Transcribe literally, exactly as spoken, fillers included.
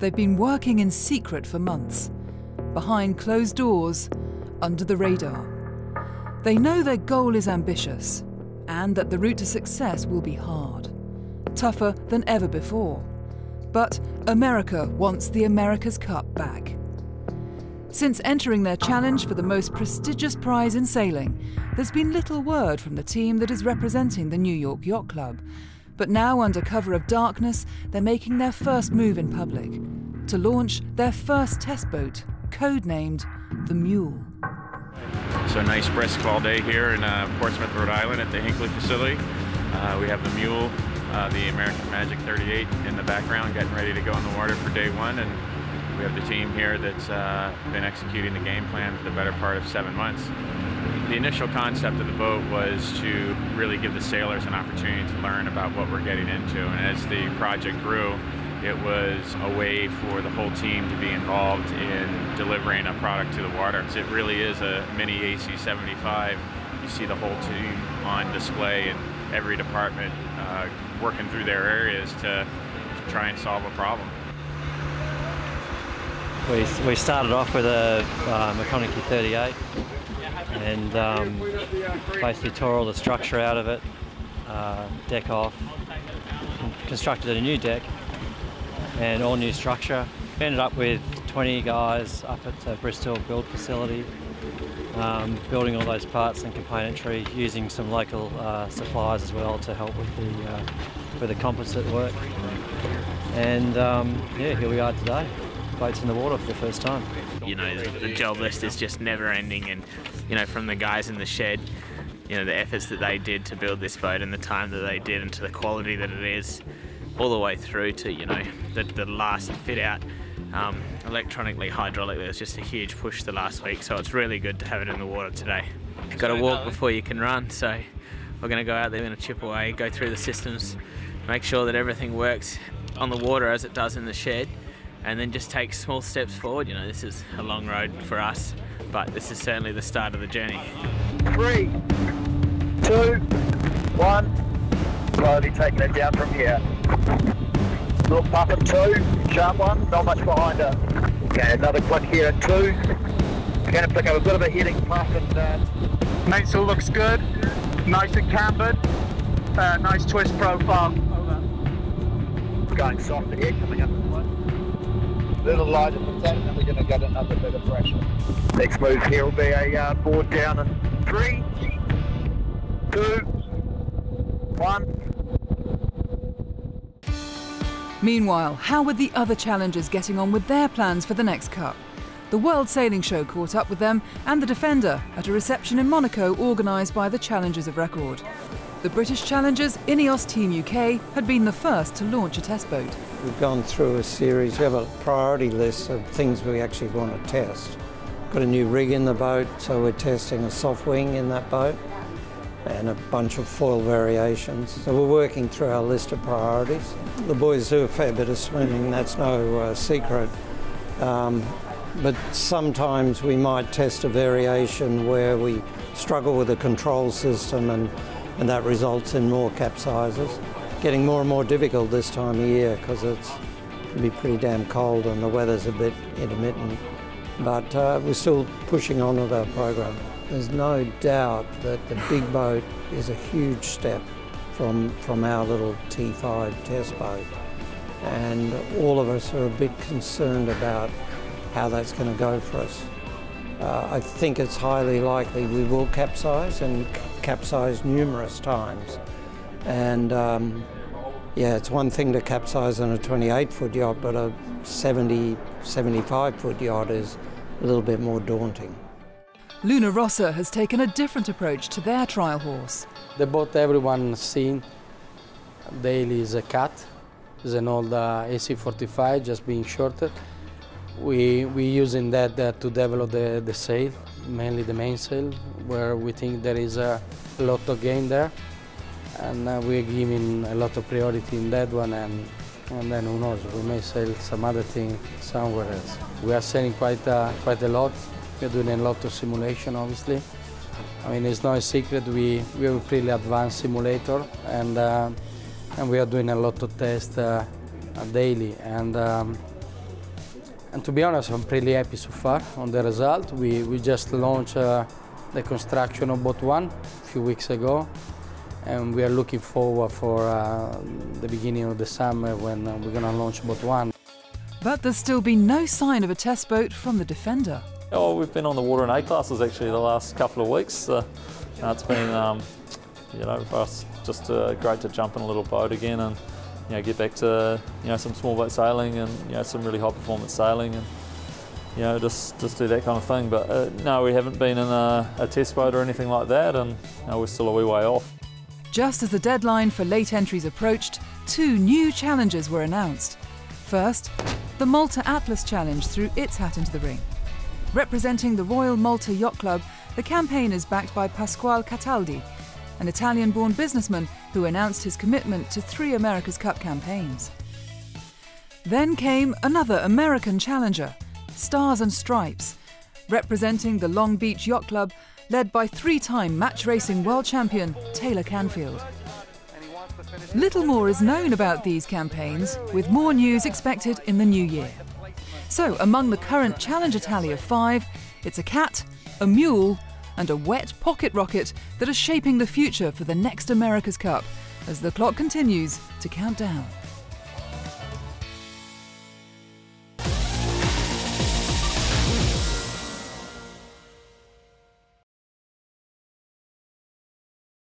They've been working in secret for months, behind closed doors, under the radar. They know their goal is ambitious and that the route to success will be hard, tougher than ever before. But America wants the America's Cup back. Since entering their challenge for the most prestigious prize in sailing, there's been little word from the team that is representing the New York Yacht Club. But now, under cover of darkness, they're making their first move in public to launch their first test boat, codenamed the Mule. So a nice brisk all day here in uh, Portsmouth, Rhode Island at the Hinckley facility. Uh, we have the Mule, uh, the American Magic thirty-eight in the background, getting ready to go in the water for day one. And we have the team here that's uh, been executing the game plan for the better part of seven months. The initial concept of the boat was to really give the sailors an opportunity to learn about what we're getting into. And as the project grew, it was a way for the whole team to be involved in delivering a product to the water. It really is a mini A C seventy-five. You see the whole team on display in every department uh, working through their areas to, to try and solve a problem. We, we started off with a uh, McConaughey thirty-eight and um, basically tore all the structure out of it, uh, deck off, constructed a new deck and all new structure. We ended up with twenty guys up at the Bristol build facility, um, building all those parts and componentry, using some local uh, suppliers as well to help with the, uh, with the composite work. And um, yeah, here we are today. Boats in the water for the first time. You know, the job list is just never ending, and you know, from the guys in the shed, you know, the efforts that they did to build this boat and the time that they did and to the quality that it is, all the way through to, you know, the, the last fit out, um, electronically, hydraulically. It was just a huge push the last week, so it's really good to have it in the water today. You've got to walk before you can run, so we're going to go out there, we're going to chip away, go through the systems, make sure that everything works on the water as it does in the shed, and then just take small steps forward. You know, this is a long road for us, but this is certainly the start of the journey. Three, two, one. Slowly taking it down from here. Look, puff at two, sharp one, not much behind her. Okay, another click here at two. Going to pick up a bit of a heading puff and... Uh... Mainsail looks good, nice and cambered, uh, nice twist profile. Over. Going soft ahead, coming up this way. A little lighter than that, and then we're going to get another bit of pressure. Next move here will be a uh, board down in three, two, one. Meanwhile, how were the other challengers getting on with their plans for the next Cup? The World Sailing Show caught up with them and the Defender at a reception in Monaco organised by the Challengers of Record. The British challengers, Ineos Team U K, had been the first to launch a test boat. We've gone through a series, we have a priority list of things we actually want to test. Got a new rig in the boat, so we're testing a soft wing in that boat and a bunch of foil variations. So we're working through our list of priorities. The boys do a fair bit of swimming, that's no uh, secret. Um, but sometimes we might test a variation where we struggle with the control system and, and that results in more capsizes. Getting more and more difficult this time of year because it's it can be pretty damn cold and the weather's a bit intermittent. But uh, we're still pushing on with our program. There's no doubt that the big boat is a huge step from, from our little T five test boat. And all of us are a bit concerned about how that's going to go for us. Uh, I think it's highly likely we will capsize and capsize numerous times. And um, yeah, it's one thing to capsize on a twenty-eight foot yacht, but a seventy, seventy-five foot yacht is a little bit more daunting. Luna Rossa has taken a different approach to their trial horse. The boat everyone's seen daily is a cat. It's an old uh, A C forty-five just being shorted. We we using that uh, to develop the, the sail, mainly the mainsail, where we think there is a lot of gain there. And uh, we're giving a lot of priority in that one, and, and then who knows, we may sell some other thing somewhere else. We are selling quite, uh, quite a lot. We're doing a lot of simulation, obviously. I mean, it's not a secret, we, we have a pretty advanced simulator, and, uh, and we are doing a lot of tests uh, daily. And um, And to be honest, I'm pretty happy so far on the result. We, we just launched uh, the construction of boat one a few weeks ago, and we are looking forward for uh, the beginning of the summer when uh, we're going to launch boat one. But there's still been no sign of a test boat from the Defender. Oh, we've been on the water in A classes actually the last couple of weeks. Uh, it's been, um, you know, for us just uh, great to jump in a little boat again and, you know, get back to, you know, some small boat sailing and, you know, some really high performance sailing and, you know, just, just do that kind of thing. But uh, no, we haven't been in a, a test boat or anything like that, and you know, we're still a wee way off. Just as the deadline for late entries approached, two new challenges were announced. First, the Malta Atlas Challenge threw its hat into the ring. Representing the Royal Malta Yacht Club, the campaign is backed by Pasquale Cataldi, an Italian-born businessman who announced his commitment to three America's Cup campaigns. Then came another American challenger, Stars and Stripes, representing the Long Beach Yacht Club, led by three-time match racing world champion Taylor Canfield. Little more is known about these campaigns, with more news expected in the new year. So, among the current challenger tally of five, it's a cat, a mule, and a wet pocket rocket that are shaping the future for the next America's Cup as the clock continues to count down.